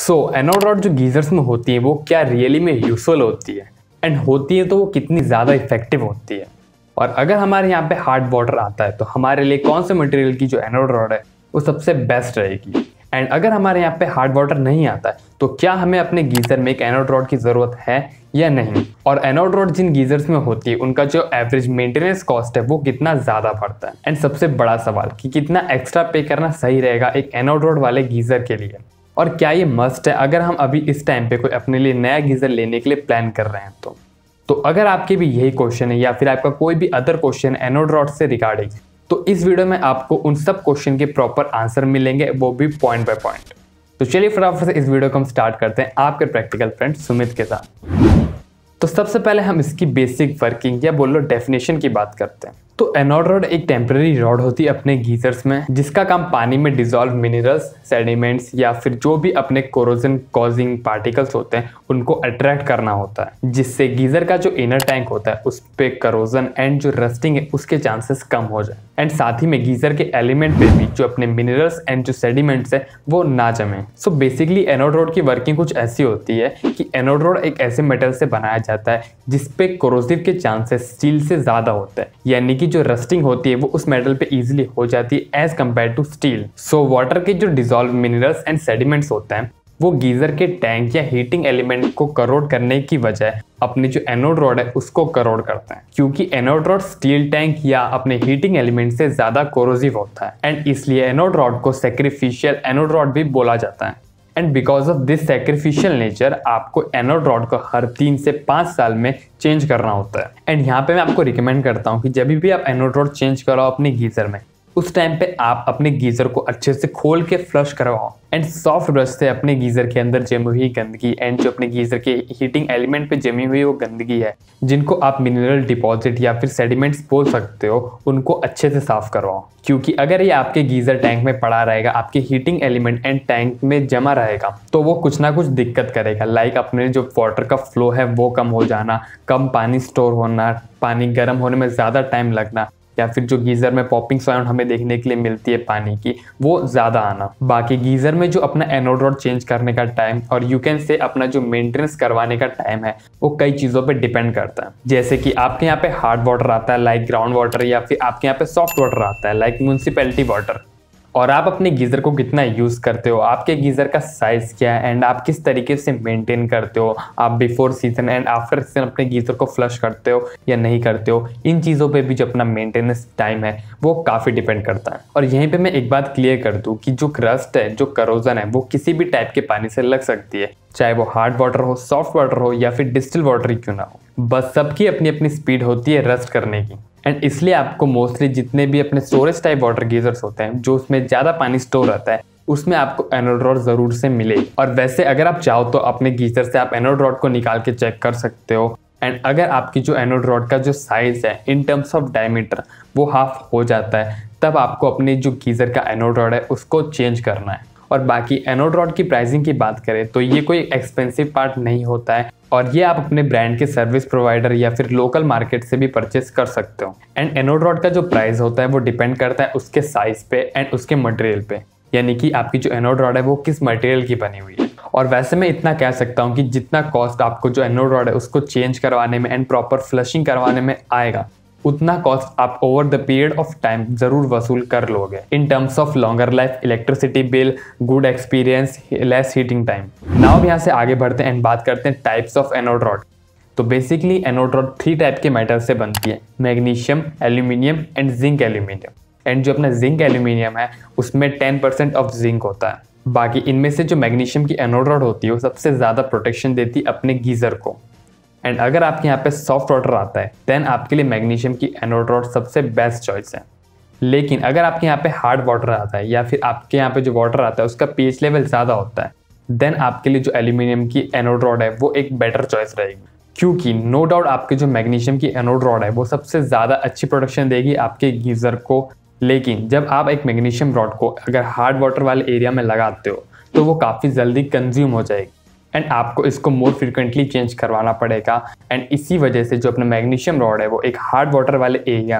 Anode rod जो geysers में होती है वो क्या रियली में यूजफुल होती है, एंड होती है तो वो कितनी ज़्यादा इफेक्टिव होती है। और अगर हमारे यहाँ पे हार्ड वाटर आता है तो हमारे लिए कौन से मटेरियल की जो एनोड रॉड है वो सबसे बेस्ट रहेगी। एंड अगर हमारे यहाँ पे हार्ड वाटर नहीं आता है तो क्या हमें अपने गीजर में एक एनोड रॉड की ज़रूरत है या नहीं, और एनोड रॉड जिन गीजर्स में होती है उनका जो एवरेज मेंटेनेंस कॉस्ट है वो कितना ज़्यादा पड़ता है। एंड सबसे बड़ा सवाल कि कितना एक्स्ट्रा पे करना सही रहेगा एक एनोड रॉड वाले गीजर के लिए, और क्या ये मस्ट है अगर हम अभी इस टाइम पे कोई अपने लिए नया गीजर लेने के लिए प्लान कर रहे हैं। तो अगर आपके भी यही क्वेश्चन है या फिर आपका कोई भी अदर क्वेश्चन एनोड रॉड से रिगार्डिंग, तो इस वीडियो में आपको उन सब क्वेश्चन के प्रॉपर आंसर मिलेंगे, वो भी पॉइंट बाय पॉइंट। तो चलिए फटाफट से इस वीडियो को हम स्टार्ट करते हैं आपके प्रैक्टिकल फ्रेंड सुमित के साथ। तो सबसे पहले हम इसकी बेसिक वर्किंग या बोलो डेफिनेशन की बात करते हैं। तो एनोड रॉड एक टेम्पररी रॉड होती है अपने गीजर्स में, जिसका काम पानी में डिजॉल्व मिनरल्स, सेडिमेंट्स या फिर जो भी अपने कोरोजन कॉजिंग पार्टिकल्स होते हैं उनको अट्रैक्ट करना होता है, जिससे गीजर का जो इनर टैंक होता है उस पे करोजन एंड जो रस्टिंग है उसके चांसेस कम हो जाए। एंड साथ ही में गीजर के एलिमेंट पे भी जो अपने मिनरल्स एंड जो सेडिमेंट्स है वो ना जमे। सो बेसिकली एनोड रॉड की वर्किंग कुछ ऐसी होती है कि एनोड रॉड एक ऐसे मेटल से बनाया जाता है जिसपे कोरोसिव के चांसेस स्टील से ज्यादा होते हैं, यानी कि जो रस्टिंग होती है वो उस मेटल पे इजीली हो जाती है as compare to steel. So water के जो डिसॉल्व मिनरल्स एंड सेडिमेंट्स होते हैं वो गीजर के टैंक या हीटिंग एलिमेंट को करोड करने की बजाय अपनी जो एनोड रॉड है उसको करोड करते हैं, क्योंकि एनोड रॉड स्टील टैंक या अपने हीटिंग एलिमेंट से ज्यादा कोरोसिव होता है। एंड इसलिए एनोड रॉड को सैक्रिफिशियल एनोड रॉड भी बोला जाता है। And because of this sacrificial nature आपको एनोड रॉड को हर 3 से 5 साल में चेंज करना होता है। एंड यहाँ पे मैं आपको रिकमेंड करता हूँ कि जब भी आप एनोड रॉड चेंज कराओ अपने गीजर में, उस टाइम पे आप अपने गीजर को अच्छे से खोल के फ्लश करवाओ एंड सॉफ्ट ब्रश से अपने गीजर के अंदर जमी हुई गंदगी एंड जो अपने गीजर के हीटिंग एलिमेंट पे जमी हुई वो गंदगी है, जिनको आप मिनरल डिपॉजिट या फिर सेडिमेंट्स बोल सकते हो, उनको अच्छे से साफ करवाओ। क्योंकि अगर ये आपके गीजर टैंक में पड़ा रहेगा, आपके हीटिंग एलिमेंट एंड टैंक में जमा रहेगा, तो वो कुछ ना कुछ दिक्कत करेगा। लाइक अपने जो वाटर का फ्लो है वो कम हो जाना, कम पानी स्टोर होना, पानी गर्म होने में ज़्यादा टाइम लगना, या फिर जो गीजर में पॉपिंग साउंड हमें देखने के लिए मिलती है पानी की वो ज़्यादा आना। बाकी गीजर में जो अपना एनोड रॉड चेंज करने का टाइम और यू कैन से अपना जो मेंटेनेंस करवाने का टाइम है वो कई चीज़ों पे डिपेंड करता है। जैसे कि आपके यहाँ पे हार्ड वाटर आता है लाइक ग्राउंड वाटर, या फिर आपके यहाँ पे सॉफ्ट वाटर आता है लाइक म्यूनसिपैलिटी वाटर, और आप अपने गीजर को कितना यूज़ करते हो, आपके गीजर का साइज़ क्या है एंड आप किस तरीके से मेंटेन करते हो, आप before season and after season अपने गीजर को फ्लश करते हो या नहीं करते हो, इन चीज़ों पे भी जो अपना मेंटेनेंस टाइम है वो काफ़ी डिपेंड करता है। और यहीं पे मैं एक बात क्लियर कर दूँ कि जो रस्ट है, जो करोजन है, वो किसी भी टाइप के पानी से लग सकती है, चाहे वो हार्ड वाटर हो, सॉफ्ट वाटर हो या फिर डिस्टिल वाटर ही क्यों ना हो। बस सबकी अपनी अपनी स्पीड होती है रस्ट करने की। एंड इसलिए आपको मोस्टली जितने भी अपने स्टोरेज टाइप वाटर गीजर्स होते हैं जो उसमें ज़्यादा पानी स्टोर रहता है उसमें आपको एनोड रॉड ज़रूर से मिले। और वैसे अगर आप चाहो तो अपने गीजर से आप एनोड रॉड को निकाल के चेक कर सकते हो। एंड अगर आपकी जो एनोड रॉड का जो साइज़ है इन टर्म्स ऑफ डायमीटर वो हाफ हो जाता है, तब आपको अपने जो गीजर का एनोड रॉड है उसको चेंज करना है। और बाकी एनोड रॉड की प्राइसिंग की बात करें तो ये कोई एक्सपेंसिव पार्ट नहीं होता है, और ये आप अपने ब्रांड के सर्विस प्रोवाइडर या फिर लोकल मार्केट से भी परचेस कर सकते हो। एंड एनोड रॉड का जो प्राइस होता है वो डिपेंड करता है उसके साइज पे एंड उसके मटेरियल पे, यानी कि आपकी जो एनोड रॉड है वो किस मटेरियल की बनी हुई है। और वैसे मैं इतना कह सकता हूँ कि जितना कॉस्ट आपको जो एनोड रॉड है उसको चेंज करवाने में एंड प्रॉपर फ्लशिंग करवाने में आएगा, उतना कॉस्ट आप over the period of time जरूर वसूल कर लोगे in terms of longer life, electricity bill, good experience, less heating time. Now यहाँ से आगे बढ़ते हैं एंड बात करते हैं टाइप्स ऑफ एनोड रॉड। तो बेसिकली एनोड रॉड 3 टाइप के मेटल से बनती है, magnesium, aluminium and zinc aluminium. And जो अपना जिंक एल्यूमिनियम है उसमें 10% ऑफ जिंक होता है। बाकी इनमें से जो मैग्नीशियम की एनोड रॉड होती है वो सबसे ज़्यादा प्रोटेक्शन देती है अपने गीजर को। एंड अगर आपके यहाँ पे सॉफ्ट वाटर आता है देन आपके लिए मैग्नीशियम की एनोड रॉड सबसे बेस्ट चॉइस है। लेकिन अगर आपके यहाँ पे हार्ड वाटर आता है या फिर आपके यहाँ पे जो वाटर आता है उसका pH लेवल ज़्यादा होता है, देन आपके लिए जो एल्यूमिनियम की एनोड रॉड है वो एक बेटर चॉइस रहेगी। क्योंकि नो डाउट आपके जो मैग्नीशियम की एनोड रॉड है वो सबसे ज़्यादा अच्छी प्रोटेक्शन देगी आपके गीजर को, लेकिन जब आप एक मैग्नीशियम रॉड को अगर हार्ड वाटर वाले एरिया में लगाते हो तो वो काफ़ी जल्दी कंज्यूम हो जाएगी एंड आपको इसको मोर फ्रिक्वेंटली चेंज करवाना पड़ेगा। एंड इसी वजह से जो अपना मैग्नीशियम रॉड है वो एक हार्ड वाटर वाले एरिया में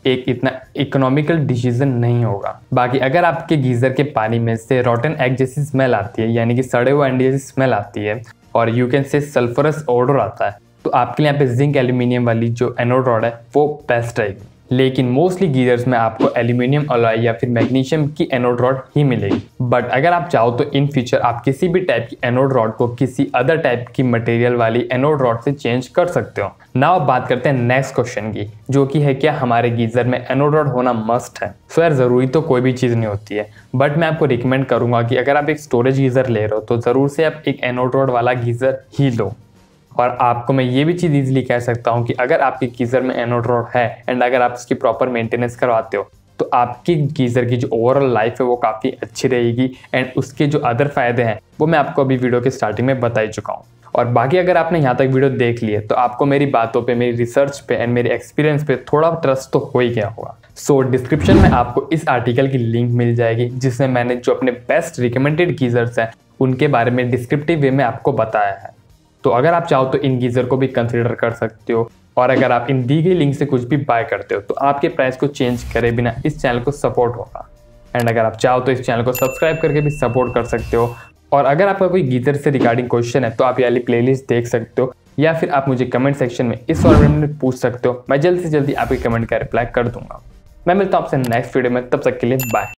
एक इतना इकोनॉमिकल डिसीजन नहीं होगा। बाकी अगर आपके गीज़र के पानी में से रॉटन एग जैसी स्मेल आती है, यानी कि सड़े हुए अंडे जैसी स्मेल आती है, और you can say sulphurous odour आता है, तो आपके लिए यहाँ पे जिंक एल्यूमिनियम वाली जो एनोड रॉड है वो बेस्ट रहेगी। लेकिन मोस्टली गीजर्स में आपको एल्यूमिनियम अलॉय या फिर मैग्नीशियम की एनोड रॉड ही मिलेगी। बट अगर आप चाहो तो इन फ्यूचर आप किसी भी टाइप की एनोड रॉड को किसी अदर टाइप की मटेरियल वाली एनोड रॉड से चेंज कर सकते हो। नाउ बात करते हैं नेक्स्ट क्वेश्चन की, जो कि है क्या हमारे गीजर में एनोड रॉड होना मस्ट है। सो यार जरूरी तो कोई भी चीज़ नहीं होती है, बट मैं आपको रिकमेंड करूंगा कि अगर आप एक स्टोरेज गीजर ले रहे हो तो ज़रूर से आप एक एनोड रॉड वाला गीजर ही लो। और आपको मैं ये भी चीज़ ईजिली कह सकता हूँ कि अगर आपके गीज़र में एनोड रॉड है एंड अगर आप इसकी प्रॉपर मेंटेनेंस करवाते हो तो आपकी गीज़र की जो ओवरऑल लाइफ है वो काफ़ी अच्छी रहेगी। एंड उसके जो अदर फायदे हैं वो मैं आपको अभी वीडियो के स्टार्टिंग में बता ही चुका हूँ। और बाकी अगर आपने यहाँ तक वीडियो देख ली है तो आपको मेरी बातों पे, मेरी रिसर्च पे एंड मेरे एक्सपीरियंस पे थोड़ा ट्रस्ट तो हो ही गया होगा। सो डिस्क्रिप्शन में आपको इस आर्टिकल की लिंक मिल जाएगी जिसमें मैंने जो अपने बेस्ट रिकमेंडेड गीज़र्स हैं उनके बारे में डिस्क्रिप्टिव वे में आपको बताया है। तो अगर आप चाहो तो इन गीज़र को भी कंसीडर कर सकते हो। और अगर आप इन दी गई लिंक से कुछ भी बाय करते हो तो आपके प्राइस को चेंज करे बिना इस चैनल को सपोर्ट होगा। एंड अगर आप चाहो तो इस चैनल को सब्सक्राइब करके भी सपोर्ट कर सकते हो। और अगर आपका कोई गीज़र से रिगार्डिंग क्वेश्चन है तो आप ये वाली प्लेलिस्ट देख सकते हो, या फिर आप मुझे कमेंट सेक्शन में इस फॉर्मेट में पूछ सकते हो। मैं जल्द से जल्दी आपके कमेंट का रिप्लाई कर दूंगा। मैं मिलता हूँ आपसे नेक्स्ट वीडियो में, तब तक के लिए बाय।